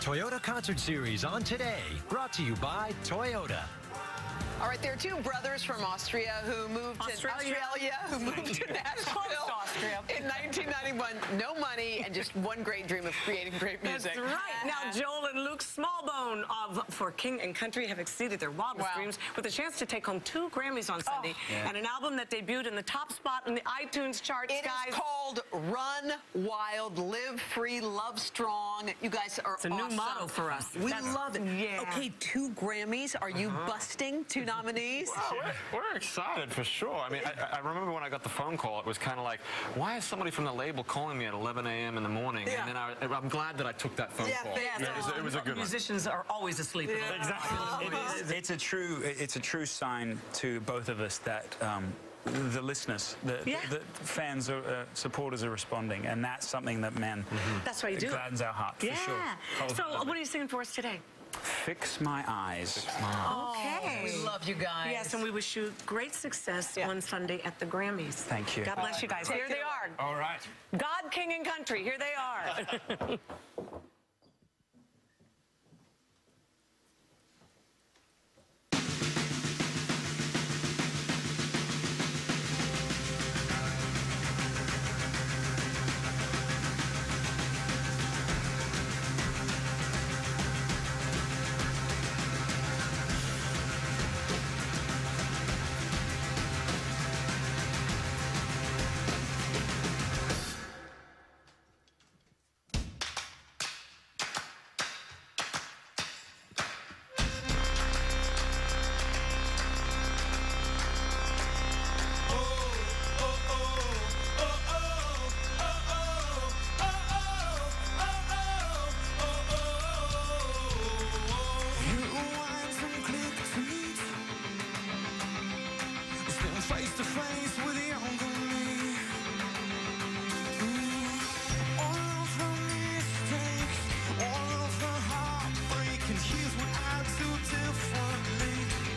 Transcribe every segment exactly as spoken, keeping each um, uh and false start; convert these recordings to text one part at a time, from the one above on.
Toyota Concert Series on today. Brought to you by Toyota. All right, there are two brothers from Austria who moved Australia. to Australia, who moved to Nashville Austria. in nineteen ninety-one. No money and just one great dream of creating great music. That's right. Now, Joel and Luke Smallbone of For King and Country have exceeded their wildest Wow. dreams with a chance to take home two Grammys on Sunday Oh. Yeah. and an album that debuted in the top spot in the iTunes charts, It guys. is called Run Wild, Live Free, Love Strong. You guys are It's a awesome. new motto for us. We That's- love it. Yeah. Okay, two Grammys. Are you Uh-huh. busting? Two nominees? Well, we're, we're excited for sure. I mean, I, I remember when I got the phone call, it was kind of like, why is somebody from the label calling me at eleven A M in the morning? Yeah. And then I, I'm glad that I took that phone Yeah, call. thanks. it, was, it was a good one. Musicians are always asleep. in Yeah. the- Exactly. It is, it's a true it's a true sign to both of us that um, the listeners, the, Yeah. the, the fans, are, uh, supporters are responding, and that's something that, man, That's why you do it. gladdens our heart, Yeah. for sure. So, what are you singing for us today? Fix My Eyes. Okay. We love you guys. Yes, and we wish you great success Yeah. on Sunday at the Grammys. Thank you. God bless you guys. Take Here it they away. are. All right. God, King, and Country. Here they are. Face to face with the younger me. Mm. All of the mistakes, all of the heartbreak, and here's what I do differently.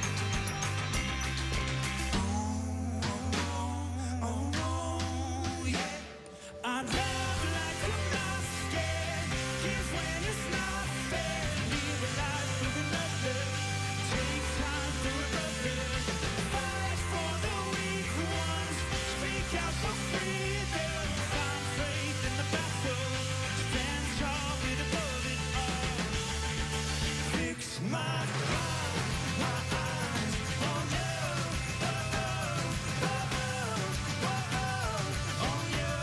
Oh, oh, oh, oh, yeah. I love like I'm not scared. Here's when it's not fair. Live a life with another. Take time to remember. Fight for the weak ones. Speak out for freedom. Find faith in the battle. Stand tall and above it all. Fix my heart, my eyes on you. Oh, oh, oh, oh, oh, on you.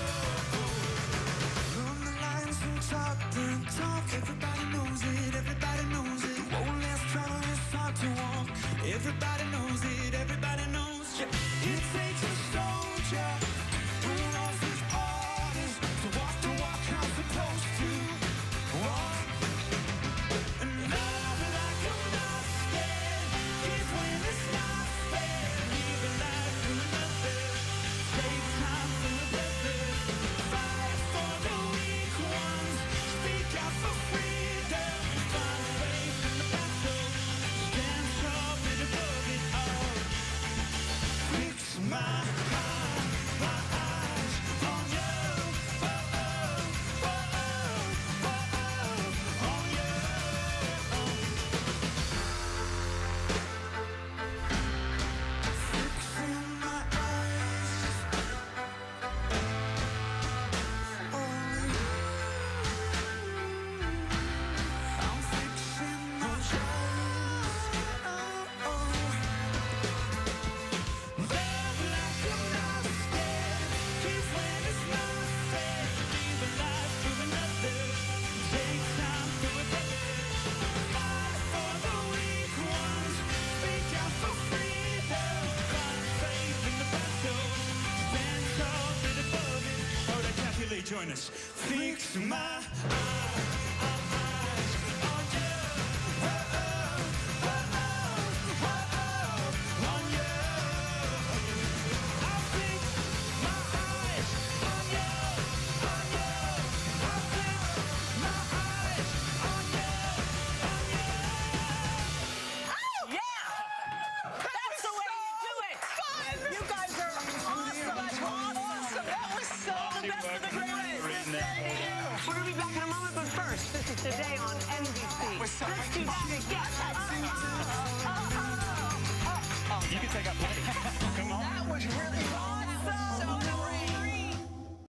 Run the lines and talk the talk. Everybody knows it, everybody knows it. Won't last travel, it's hard to walk. Everybody knows it, everybody knows it. It takes a soldier who knows his orders to walk the walk I'm supposed to walk. And love like I'm not scared. Here's when it's not fair. Live a life to another. Take time to remember. Fight for the weak ones. Speak out for freedom. Find faith in the battle. Stand tall and above it all. Fix my heart, my eyes on you. Oh, oh, oh, oh, oh, oh, on you. Fixing my eyes on you. I'm fixing my eyes. Oh, oh. Love like I'm not scared. Here's when it's not fair. Live a life for another. Take time to remember. Fight for the weak ones. Speak out for freedom. Find faith in the battle. Stand tall and above it. Hoda, Kathie Lee, join us. Fix my eyes on you. Oh, oh, oh, oh, oh, on you. I fix my eyes on you, on you. I fix my eyes on you, on you. Yeah! That's the way you do it! You guys are awesome! Awesome! That was so The best of the Grammys! Written there. We're going to be back in a moment, but first, this is Today on N B C. Let's do that again. You can take up